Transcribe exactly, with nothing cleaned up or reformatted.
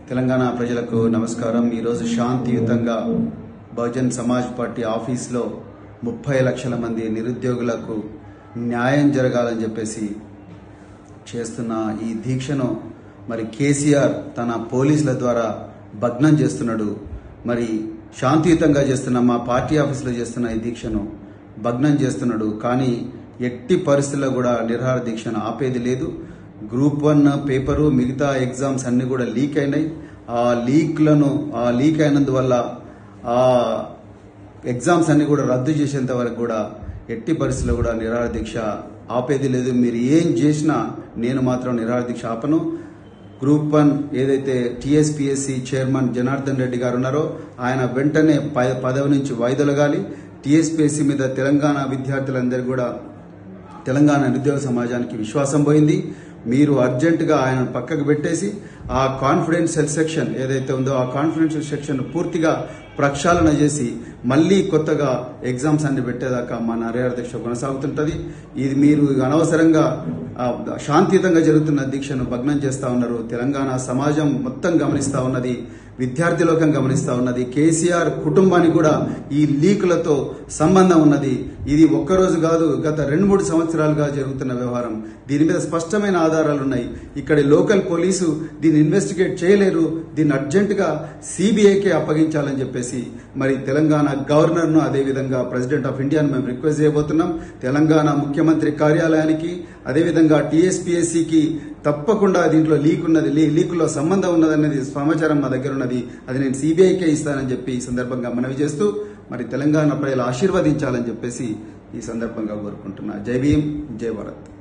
తెలంగాణ ప్రజలకు నమస్కారం। ఈ రోజు శాంతియుతంగా బహుజన్ సమాజ్ పార్టీ ఆఫీస్లో ముప్పై లక్షల మంది నిరుద్యోగులకు న్యాయం జరగాలని చెప్పేసి చేస్తున్న ఈ దీక్షను మరి కేసీఆర్ తన పోలీసుల ద్వారా భగ్నం చేస్తున్నాడు। మరి శాంతియుతంగా చేస్తున్న మా పార్టీ ఆఫీసులో చేస్తున్న ఈ దీక్షను భగ్నం చేస్తున్నాడు। కానీ ఎట్టి పరిస్థితుల్లో కూడా నిరాహార దీక్షను ఆపేది లేదు। గ్రూప్ వన్ పేపరు మిగతా ఎగ్జామ్స్ అన్ని కూడా లీక్ అయినాయి। ఆ లీక్లను ఆ లీక్ అయినందువల్ల ఆ ఎగ్జామ్స్ అన్ని కూడా రద్దు చేసేంత వరకు కూడా ఎట్టి పరిస్థితుల్లో కూడా నిరాహార దీక్ష ఆపేది లేదు। మీరు ఏం చేసినా నేను మాత్రం నిరాహార దీక్ష ఆపను। గ్రూప్ వన్ ఏదైతే టీఎస్పీఎస్సీ చైర్మన్ జనార్దన్ రెడ్డి గారు ఉన్నారో ఆయన వెంటనే పదవి నుంచి వైదొలగాలి। టీఎస్పీఎస్సీ మీద తెలంగాణ విద్యార్థులందరూ కూడా తెలంగాణ నిరుద్యోగ సమాజానికి విశ్వాసం పోయింది। మీరు అర్జెంటుగా ఆయన పక్కకు పెట్టేసి ఆ కాన్ఫిడెన్షియల్ సెక్షన్ ఏదైతే ఉందో ఆ కాన్ఫిడెన్షియల్ సెక్షన్ పూర్తిగా ప్రక్షాళన చేసి మళ్ళీ కొత్తగా ఎగ్జామ్స్ అన్ని పెట్టేదాకా మా నిరాహార దీక్ష కొనసాగుతుంటది। ఇది మీరు అనవసరంగా శాంతియుతంగా జరుగుతున్న దీక్షను భగ్నం చేస్తా ఉన్నారు। తెలంగాణ సమాజం మొత్తం గమనిస్తా ఉన్నది, విద్యార్థి లోకం గమనిస్తా ఉన్నది, కేసీఆర్ కుటుంబానికి కూడా ఈ లీకులతో సంబంధం ఉన్నది। ఇది ఒక్కరోజు కాదు, గత రెండు మూడు సంవత్సరాలుగా జరుగుతున్న వ్యవహారం। దీని మీద స్పష్టమైన ఆధారాలు ఉన్నాయి। ఇక్కడి లోకల్ పోలీసు దీన్ని ఇన్వెస్టిగేట్ చేయలేరు, దీన్ని అర్జెంటుగా సిబిఐకే అప్పగించాలని చెప్పేసి మరి తెలంగాణ గవర్నర్ ను అదేవిధంగా ప్రెసిడెంట్ ఆఫ్ ఇండియాను మేము రిక్వెస్ట్ చేయబోతున్నాం। తెలంగాణ ముఖ్యమంత్రి కార్యాలయానికి అదేవిధంగా టీఎస్పీఎస్సీకి తప్పకుండా దీంట్లో లీక్ ఉన్నది, లీకులో సంబంధం ఉన్నదనేది సమాచారం మా దగ్గర ఉన్నది, అది నేను సిబిఐకే ఇస్తానని చెప్పి ఈ సందర్భంగా మనవి చేస్తూ మరి తెలంగాణ ప్రజలు ఆశీర్వదించాలని చెప్పేసి ఈ సందర్భంగా కోరుకుంటున్నా। జై భీమ్, జై భారత్।